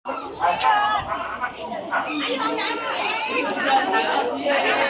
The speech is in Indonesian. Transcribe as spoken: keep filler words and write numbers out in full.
điห้องน้ำหน่อย